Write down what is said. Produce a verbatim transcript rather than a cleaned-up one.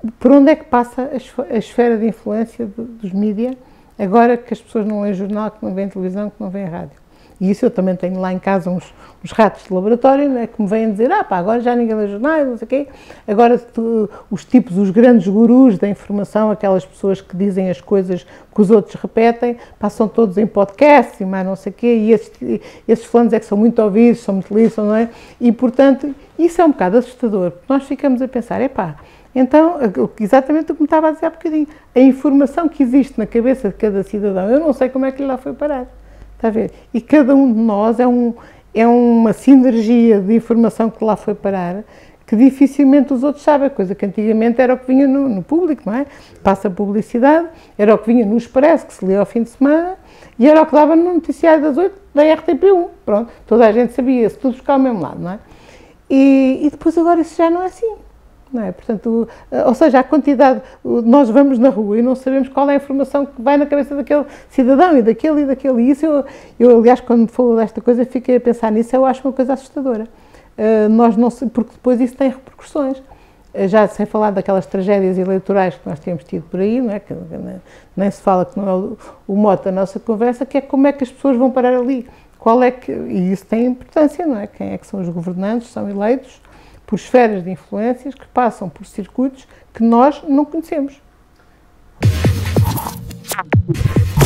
por onde é que passa a esfera de influência dos mídias, agora que as pessoas não leem jornal, que não veem televisão, que não veem rádio. E isso eu também tenho lá em casa uns, uns ratos de laboratório, né, que me vêm dizer, ah pá, agora já ninguém lê jornais, não sei o quê, agora tu, os tipos, os grandes gurus da informação, aquelas pessoas que dizem as coisas que os outros repetem, passam todos em podcast e mais não sei o quê, e esses, esses fulanos é que são muito ouvidos, são muito lidos, não é? E, portanto, isso é um bocado assustador, porque nós ficamos a pensar, epá, então, exatamente o que me estava a dizer há bocadinho, a informação que existe na cabeça de cada cidadão, eu não sei como é que ele lá foi parar. Está a ver? E cada um de nós é, um, é uma sinergia de informação que lá foi parar, que dificilmente os outros sabem, coisa que antigamente era o que vinha no, no público, não é? Passa a publicidade, era o que vinha no Expresso, que se lia ao fim de semana, e era o que dava no noticiário das oito da R T P um, pronto, toda a gente sabia-se, tudo ficava ao mesmo lado, não é? E, e depois agora isso já não é assim. Não é? Portanto, ou seja, a quantidade, nós vamos na rua e não sabemos qual é a informação que vai na cabeça daquele cidadão e daquele e daquele, e isso eu, eu aliás, quando falo desta coisa, fiquei a pensar nisso, eu acho uma coisa assustadora, uh, nós não, porque depois isso tem repercussões, uh, já sem falar daquelas tragédias eleitorais que nós temos tido por aí, não é? Que, nem, nem se fala, que não é o, o mote da nossa conversa, que é como é que as pessoas vão parar ali, qual é que, e isso tem importância, não é? Quem é que são os governantes, são eleitos por esferas de influências que passam por circuitos que nós não conhecemos.